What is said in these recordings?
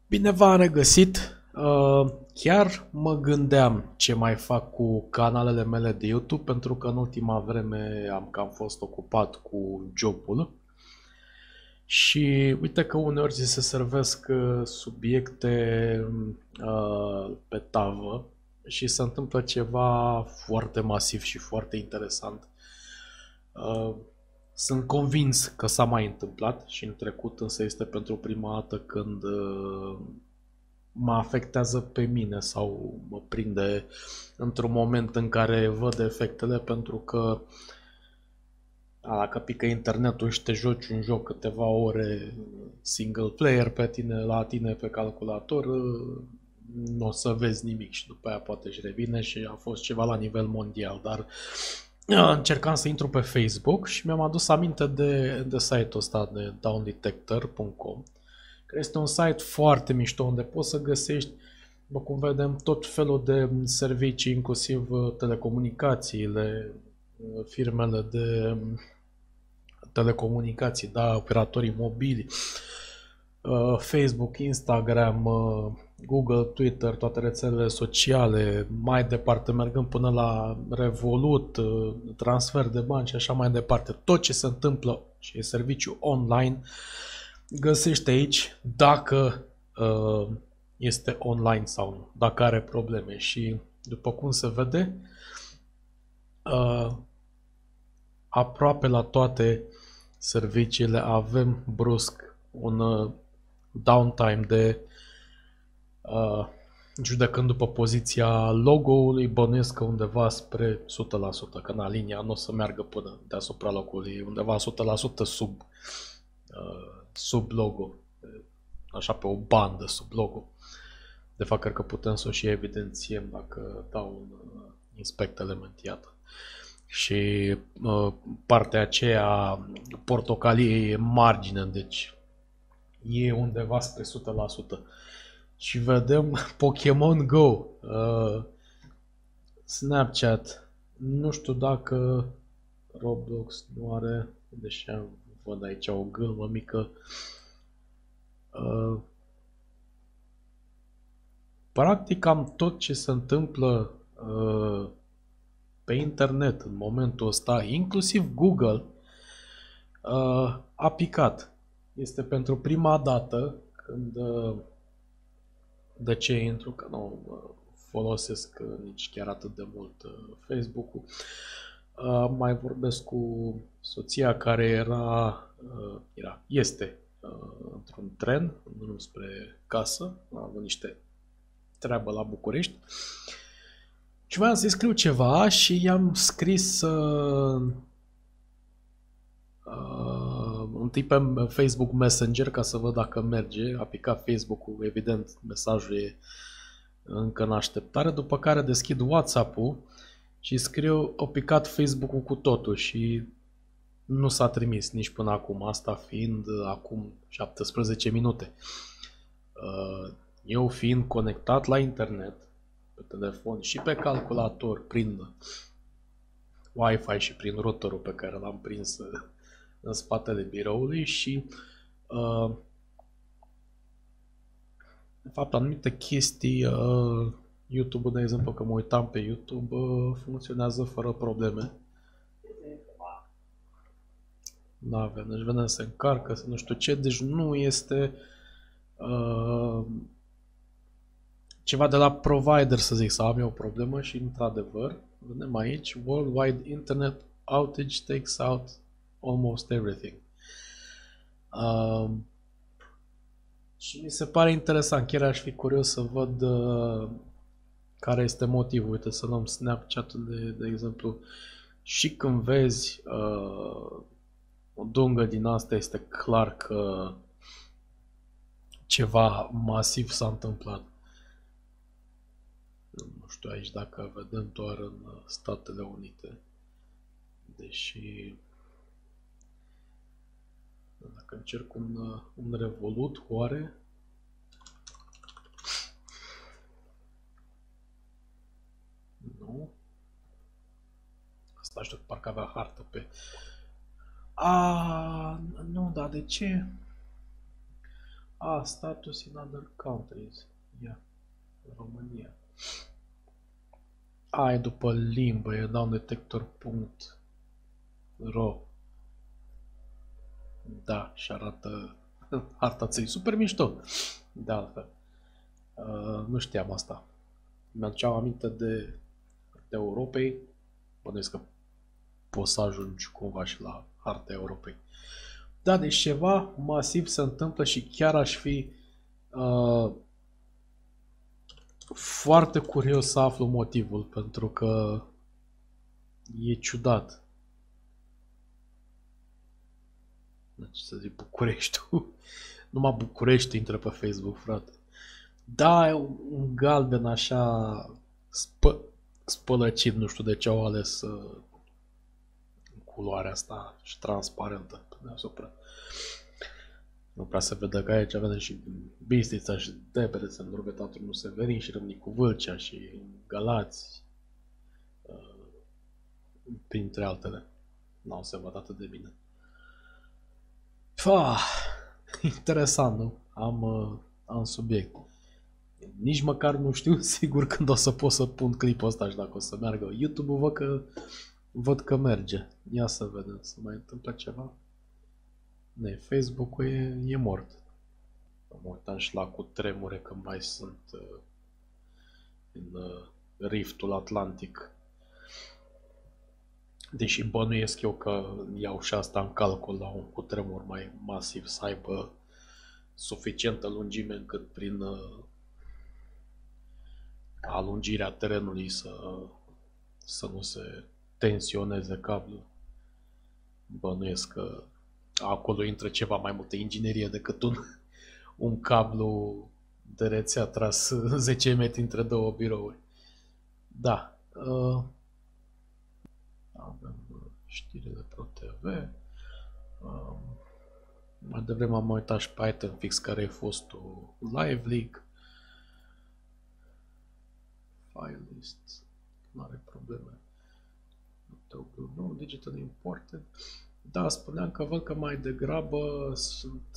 Bine v-am regăsit! Chiar mă gândeam ce mai fac cu canalele mele de YouTube, pentru că în ultima vreme am cam fost ocupat cu jobul și uite că uneori ți se servesc subiecte pe tavă și se întâmplă ceva foarte masiv și foarte interesant. Uh, Sunt convins că s-a mai întâmplat și în trecut, însă este pentru prima dată când mă afectează pe mine sau mă prinde într-un moment în care văd efectele, pentru că dacă pică internetul și te joci un joc câteva ore single player la tine pe calculator, nu o să vezi nimic și după aia poate își revine și a fost ceva la nivel mondial, dar încercam să intru pe Facebook și mi-am adus aminte de site-ul ăsta de downdetector.com, care este un site foarte mișto unde poți să găsești, după cum vedem, tot felul de servicii, inclusiv telecomunicațiile, firmele de telecomunicații, da, operatorii mobili, Facebook, Instagram, Google, Twitter, toate rețelele sociale, mai departe, mergând până la Revolut, transfer de bani și așa mai departe. Tot ce se întâmplă și e serviciu online, găsește aici dacă este online sau nu, dacă are probleme. Și după cum se vede, aproape la toate serviciile avem brusc un downtime de judecând după poziția logo-ului, bănuiesc că undeva spre 100%, că na, linia nu o să meargă până deasupra logului, undeva 100% sub logo, așa pe o bandă sub logo. De fapt, cred că putem să o și evidențiem dacă dau un inspect element, iată. Și partea aceea portocalie e margine, deci e undeva spre 100%. Și vedem Pokémon Go, Snapchat, nu știu dacă Roblox nu are, deși văd aici o gâlmă mică. Practic cam tot ce se întâmplă pe internet în momentul ăsta, inclusiv Google, a picat. Este pentru prima dată când de ce intru, că nu folosesc nici chiar atât de mult Facebook-ul. Mai vorbesc cu soția care este într-un tren în drum spre casă, a avut niște treabă la București și voiam să-i scriu ceva și i-am scris întâi pe Facebook Messenger ca să văd dacă merge. A picat Facebook-ul, evident, mesajul e încă în așteptare, după care deschid WhatsApp-ul și scriu, a picat Facebook-ul cu totul și nu s-a trimis nici până acum, asta fiind acum 17 minute. Eu fiind conectat la internet, pe telefon și pe calculator prin Wi-Fi și prin routerul pe care l-am prins în spatele biroului și de fapt anumite chestii YouTube-ul, de exemplu, că mă uitam pe YouTube, funcționează fără probleme. Da, avem, deci vedem, se încarcă, nu știu ce, deci nu este ceva de la provider, să zic, să am eu o problemă și într-adevăr, vedem aici, Worldwide Internet Outage takes out almost everything. Și mi se pare interesant, chiar aș fi curios să văd care este motivul. Uite, să luăm Snapchat-ul de exemplu, și când vezi o dungă din asta, este clar că ceva masiv s-a întâmplat. Nu știu aici dacă vedem doar în Statele Unite, deși dacă încerc un Revolut, oare? Nu. Asta știu, parcă avea hartă pe... Nu, dar de ce? Status in other countries. Ia, România. E după limbă, e downdetector.ro. Da, și arată harta țării. Super mișto. De altfel. Nu știam asta. Mi-aduceam aminte de Europei. Bănuiesc că poți să ajungi cumva și la harta Europei. Da, deci ceva masiv se întâmplă și chiar aș fi foarte curios să aflu motivul, pentru că e ciudat. Deci să zic Bucureștiul. Numai București intră pe Facebook, frate. Da, e un galben așa spălăcit, nu știu de ce au ales culoarea asta și transparentă pe deasupra. Nu prea se vede că aici avem și Bistrița și Debrecen, Drobetatul nu Severin și Râmnicu Vâlcea și Galați, printre altele. N-au se văd atât de bine. Interesant, nu? Am subiect. Nici măcar nu știu sigur când o să pot să pun clipul ăsta și dacă o să meargă. YouTube-ul văd că merge. Ia să vedem, să mai întâmplă ceva. Facebook-ul e mort. Mă uitam și la cutremure că mai sunt în riftul Atlantic. Deși bănuiesc eu că iau și asta în calcul la un cutremur mai masiv să aibă suficientă lungime încât prin alungirea terenului să nu se tensioneze cablul. Bănuiesc că acolo intră ceva mai multă inginerie decât un cablu de rețea tras 10 metri între două birouri. Da. Avem știrile ProTV. Mai devreme am uitat și pe Item Fix, care e fostul Live League. File list. Nu are probleme. Nu, Digital Imported. Da, spuneam că văd că mai degrabă sunt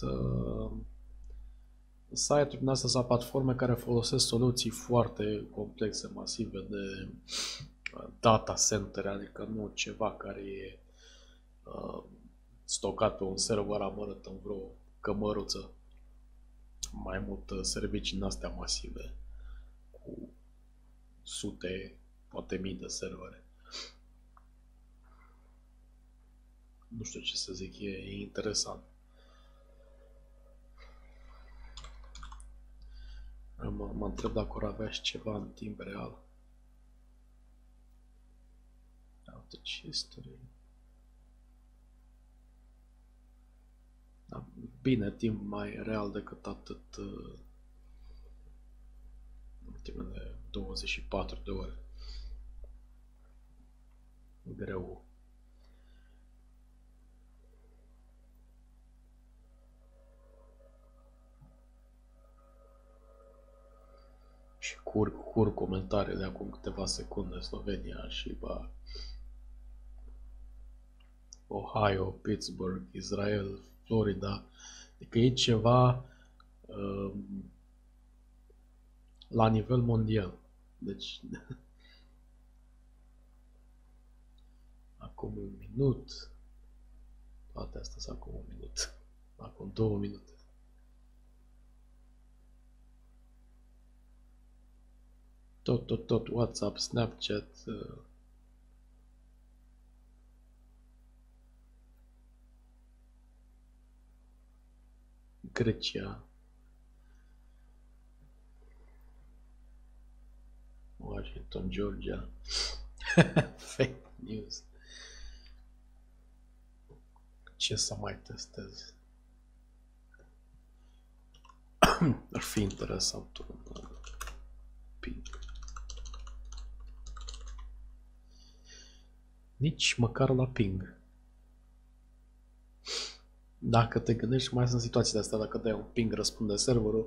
site-uri din astea sau platforme care folosesc soluții foarte complexe, masive de data center, adică nu ceva care e stocat pe un server amărât în vreo cămăruță. Mai mult servicii din astea masive cu sute, poate mii de servere. Nu știu ce să zic, e interesant. Mă întreb dacă or avea și ceva în timp real. Outage history. Da, bine, timp mai real decât atât ultimele 24 de ore. Greu. Și cur comentariile acum câteva secunde. Slovenia și Ohio, Pittsburgh, Israel, Florida. Adică e ceva la nivel mondial. Deci acum un minut, toate astea sunt acum un minut, acum 2 minute. Tot, WhatsApp, Snapchat, Grecia, Washington, Georgia, fake news. Ce să mai testez? Ar fi interesant un ping. Nici măcar la ping. Dacă te gândești, mai sunt situații de astea, dacă dai un ping, răspunde serverul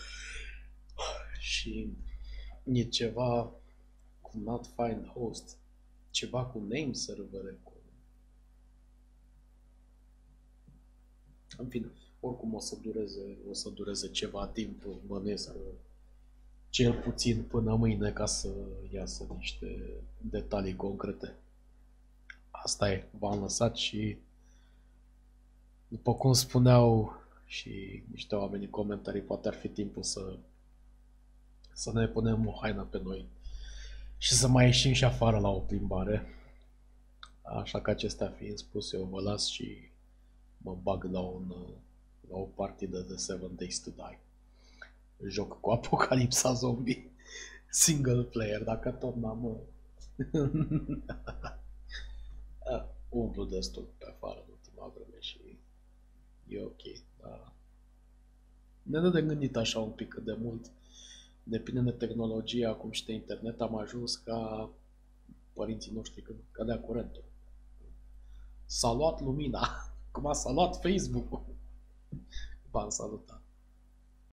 și e ceva cu not find host, ceva cu name servere, cu... În fine, oricum o să dureze ceva timp, bănuiesc că cel puțin până mâine ca să iasă niște detalii concrete. Asta e, v-am lăsat și după cum spuneau și niște oameni în comentarii, poate ar fi timpul să ne punem o haină pe noi și să mai ieșim și afară la o plimbare. Așa că acestea fiind spuse, eu vă las și mă bag la o partidă de Seven Days to Die. Joc cu Apocalipsa Zombie. Single player, dacă tot n-am... umplu destul pe afară în ultima vreme și e ok, dar ne dă de gândit așa un pic cât de mult, depinde de tehnologia, acum și de internet, am ajuns ca părinții noștri când cădea curentul. S-a luat lumina, cum s-a luat Facebook-ul. V-am salutat.